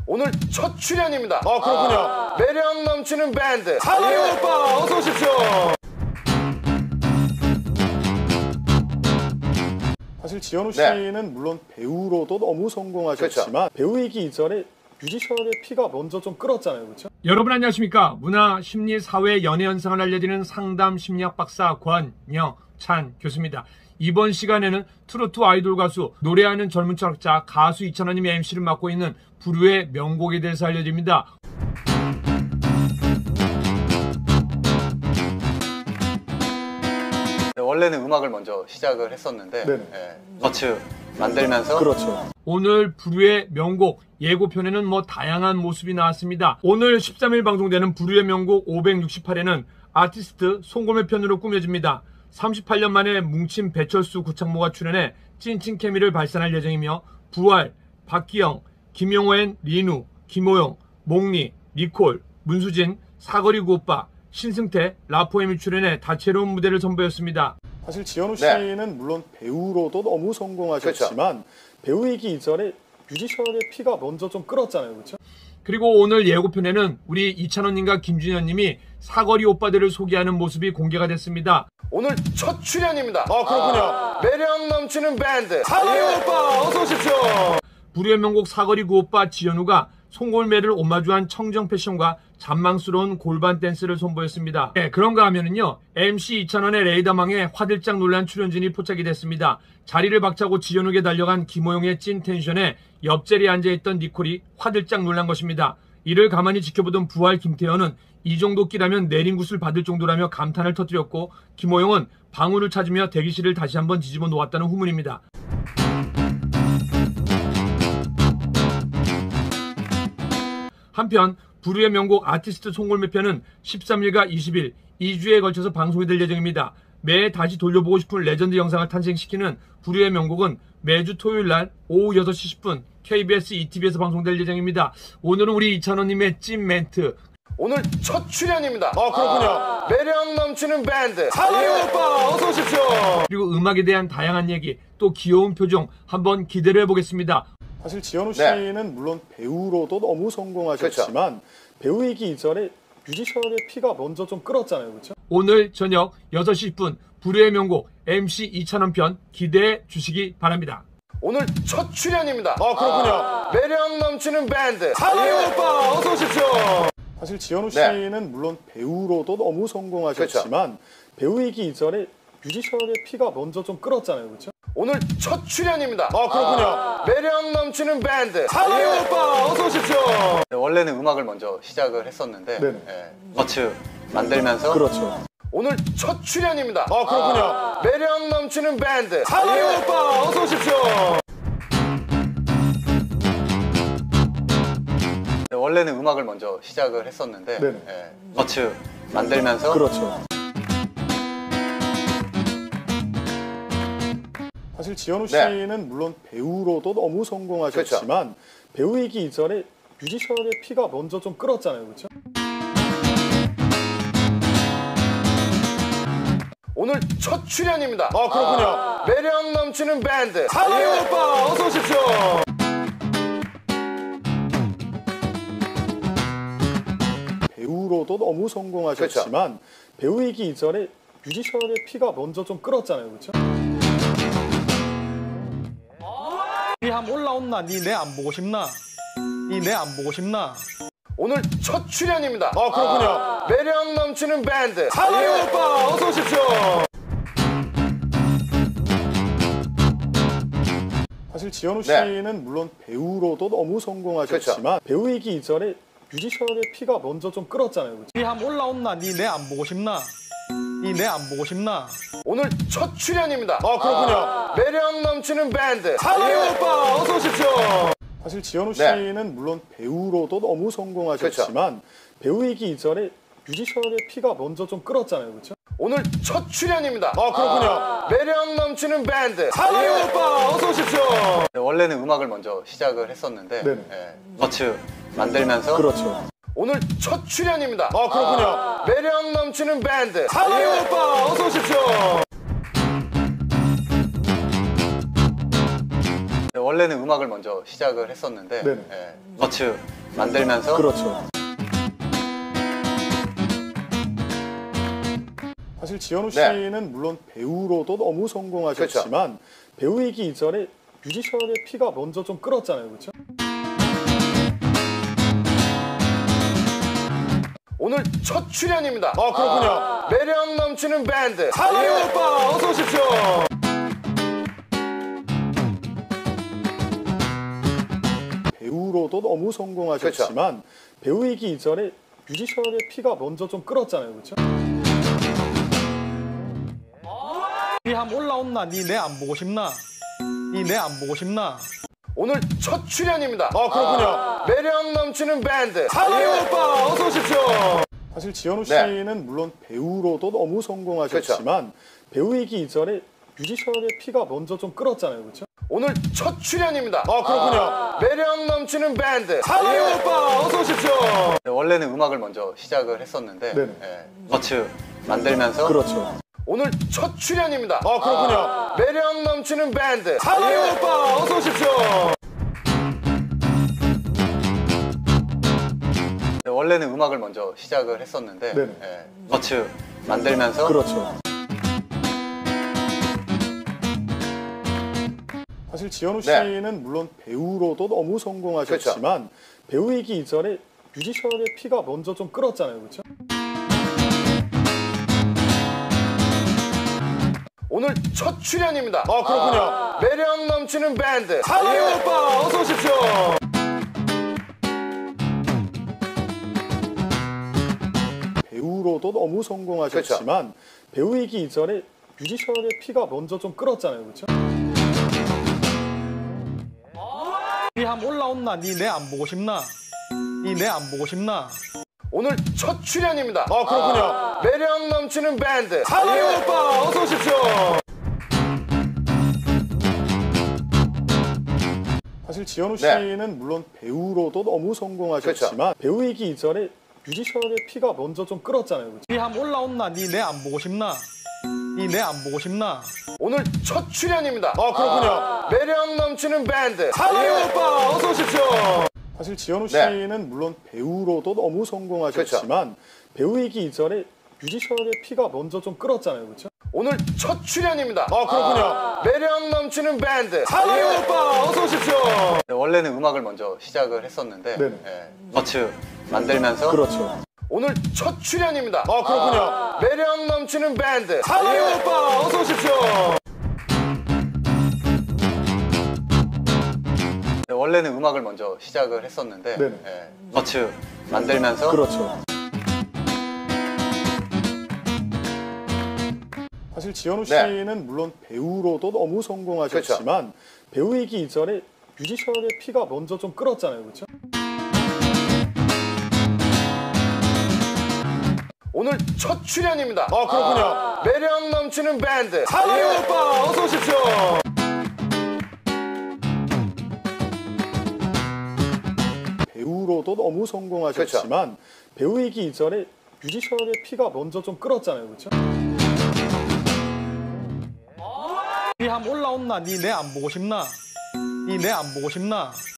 오늘 첫 출연입니다. 그렇군요. 매력 넘치는 밴드 사거리 오빠 어서 오십시오. 사실 지현우 씨는 물론 배우로도 너무 성공하셨지만 배우이기 이전에 뮤지션의 피가 먼저 좀 끓었잖아요, 그렇죠? 여러분 안녕하십니까? 문화, 심리, 사회, 연애 현상을 알려드리는 상담 심리학 박사 권영찬 교수입니다. 이번 시간에는 트로트 아이돌 가수, 노래하는 젊은 철학자, 가수 이찬원님이 MC를 맡고 있는 부류의 명곡에 대해서 알려드립니다. 원래는 음악을 먼저 시작을 했었는데 버츠 만들면서 그렇죠. 오늘 부류의 명곡 예고편에는 다양한 모습이 나왔습니다. 오늘 13일 방송되는 부류의 명곡 568회는 아티스트 송골매 편으로 꾸며집니다. 38년 만에 뭉친 배철수, 구창모가 출연해 찐친 케미를 발산할 예정이며 부활, 박기영, 김용호 앤 리누, 김호영, 몽리, 니콜, 문수진, 사거리 구오빠, 신승태, 라포엠이 출연해 다채로운 무대를 선보였습니다. 사실 지현우 씨는 물론 배우로도 너무 성공하셨지만 배우이기 이전에 뮤지션의 피가 먼저 좀 끓었잖아요, 그렇죠? 그리고 오늘 예고편에는 우리 이찬원님과 김준현님이 사거리 오빠들을 소개하는 모습이 공개가 됐습니다. 오늘 첫 출연입니다. 그렇군요. 매력 넘치는 밴드 사거리 오빠 어서 오십시오. 부류의 명곡 사거리 구오빠 지현우가 송골매를 오마주한 청정 패션과 잔망스러운 골반 댄스를 선보였습니다. 그런가 하면은요, MC 이찬원의 레이더망에 화들짝 놀란 출연진이 포착이 됐습니다. 자리를 박차고 지현우에게 달려간 김호영의 찐 텐션에 옆자리에 앉아있던 니콜이 화들짝 놀란 것입니다. 이를 가만히 지켜보던 부활 김태현은 이 정도 끼라면 내린 굿을 받을 정도라며 감탄을 터뜨렸고, 김호영은 방울을 찾으며 대기실을 다시 한번 뒤집어 놓았다는 후문입니다. 한편 부류의 명곡 아티스트 송골매편은 13일과 20일 2주에 걸쳐서 방송이 될 예정입니다. 매해 다시 돌려보고 싶은 레전드 영상을 탄생시키는 부류의 명곡은 매주 토요일날 오후 6시 10분 KBS ETV에서 방송될 예정입니다. 오늘은 우리 이찬원님의 찐 멘트. 오늘 첫 출연입니다. 그렇군요. 매력 넘치는 밴드 사거리 오빠 어서 오십시오. 그리고 음악에 대한 다양한 얘기, 또 귀여운 표정 한번 기대를 해보겠습니다. 사실 지현우 씨는 물론 배우로도 너무 성공하셨지만 배우이기 이전에 뮤지션의 피가 먼저 좀 끓었잖아요, 그렇죠? 오늘 저녁 6시 10분 부류의 명곡 MC 이찬원 편 기대해 주시기 바랍니다. 오늘 첫 출연입니다. 그렇군요. 매력 넘치는 밴드 사거리 오빠 어서 오십시오. 사실 지현우 씨는 물론 배우로도 너무 성공하셨지만 배우이기 이전에 뮤지션의 피가 먼저 좀 끓었잖아요, 그렇죠? 오늘 첫 출연입니다. 그렇군요. 매력 넘치는 밴드 사거리 오빠 어서 오십시오. 원래는 음악을 먼저 시작을 했었는데 버츠 만들면서 그렇죠. 오늘 첫 출연입니다. 그렇군요. 매력 넘치는 밴드 사거리 오빠 어서 오십시오. 원래는 음악을 먼저 시작을 했었는데 버츠 만들면서 그렇죠. 사실 지현우 씨는 물론 배우로도 너무 성공하셨지만 배우이기 이전에 뮤지션의 피가 먼저 좀 끓었잖아요, 그렇죠? 오늘 첫 출연입니다. 그렇군요. 매력 넘치는 밴드 사거리 오빠 어서 오십시오. 배우로도 너무 성공하셨지만 배우이기 이전에 뮤지션의 피가 먼저 좀 끓었잖아요, 그렇죠? 니 한번 올라온나? 니 내 안 보고 싶나? 니 내 안 보고 싶나? 오늘 첫 출연입니다. 그렇군요. 매력 넘치는 밴드 사거리 오빠 어서 오십시오. 사실 지현우 씨는 물론 배우로도 너무 성공하셨지만 배우이기 이전에 뮤지션의 피가 먼저 좀 끓었잖아요, 그렇죠? 니 한번 올라온나? 니 내 안 보고 싶나? 니 내 안 보고 싶나? 오늘 첫 출연입니다. 그렇군요. 매력 넘치는 밴드 사거리 오빠 어서 오십시오. 사실 지현우 씨는 물론 배우로도 너무 성공하셨지만 배우이기 이전에 뮤지션의 피가 먼저 좀 끓었잖아요, 그렇죠? 오늘 첫 출연입니다. 그렇군요. 매력 넘치는 밴드 사거리 오빠 어서 오십시오. 원래는 음악을 먼저 시작을 했었는데 버츠 만들면서 그렇죠. 오늘 첫 출연입니다. 그렇군요. 매력 넘치는 밴드 사거리 오빠 어서 오십시오. 원래는 음악을 먼저 시작을 했었는데 버츠 만들면서 그렇죠. 사실 지현우 씨는 물론 배우로도 너무 성공하셨지만 배우이기 이전에 뮤지션의 피가 먼저 좀 끓었잖아요, 그렇죠? 오늘 첫 출연입니다. 아, 그렇군요. 매력 넘치는 밴드. 상현 오빠 어서 오십시오. 배우로도 너무 성공하셨지만 배우이기 이전에 뮤지션의 피가 먼저 좀 끓었잖아요, 그렇죠? 니 한번 올라온나? 니 내 안 보고 싶나? 니 내 안 보고 싶나? 오늘 첫 출연입니다. 아, 그렇군요. 매력 넘치는 밴드. 상현 오빠 어서 오십시오. 사실 지현우 씨는 물론 배우로도 너무 성공하셨지만 배우이기 이전에 뮤지션의 피가 먼저 좀 끓었잖아요, 그렇죠? 오늘 첫 출연입니다. 아, 그렇군요. 매력 넘치는 밴드. 상현 오빠 어서 오십시오. 원래는 음악을 먼저 시작을 했었는데 네네. 셔츠 만들면서 그렇죠. 오늘 첫 출연입니다. 아, 그렇군요. 매력 넘치는 밴드. 상현 오빠 어서 오십시오. 원래는 음악을 먼저 시작을 했었는데 셔츠 만들면서 그렇죠. 사실 지현우 씨는 물론 배우로도 너무 성공하셨지만 배우이기 이전에 뮤지션의 피가 먼저 좀 끓었잖아요, 그렇죠? 오늘 첫 출연입니다. 아, 그렇군요. 매력 넘치는 밴드. 상현 오빠 어서 오십시오. 배우로도 너무 성공하셨지만 배우이기 이전에 뮤지션의 피가 먼저 좀 끓었잖아요, 그렇죠? 니 한번 올라온나? 니 내 안 보고 싶나? 니 내 안 보고 싶나? 오늘 첫 출연입니다. 아, 그렇군요. 매력 넘치는 밴드. 상현 오빠 어서 오십시오. 사실 지현우 씨는 물론 배우로도 너무 성공하셨지만 배우이기 이전에 뮤지션의 피가 먼저 좀 끓었잖아요, 그렇죠? 니 한번 올라온나? 니 내 안 보고 싶나? 니 내 안 보고 싶나? 오늘 첫 출연입니다. 아, 그렇군요. 매력 넘치는 밴드. 상현 오빠 어서 오십시오. 사실 지현우 씨는 물론 배우로도 너무 성공하셨지만 배우이기 이전에 뮤지션의 피가 먼저 좀 끓었잖아요, 그렇죠? 오늘 첫 출연입니다. 아, 그렇군요. 매력 넘치는 밴드. 상현 오빠 어서 오십시오. 원래는 음악을 먼저 시작을 했었는데 셔츠 만들면서 그렇죠. 오늘 첫 출연입니다. 아, 그렇군요. 매력 넘치는 밴드. 상현 오빠 어서 오십시오. 원래는 음악을 먼저 시작을 했었는데 셔츠 만들면서 그렇죠. 사실 지현우 씨는 물론 배우로도 너무 성공하셨지만 배우이기 이전에 뮤지션의 피가 먼저 좀 끓었잖아요, 그렇죠? 오늘 첫 출연입니다. 아, 그렇군요. 매력 넘치는 밴드. 상현 오빠 어서 오십시오. 배우로도 너무 성공하셨지만 배우이기 이전에 뮤지션의 피가 먼저 좀 끓었잖아요, 그렇죠? 니 한번 올라온나? 니 내 안 보고 싶나? 니 내 안 보고 싶나?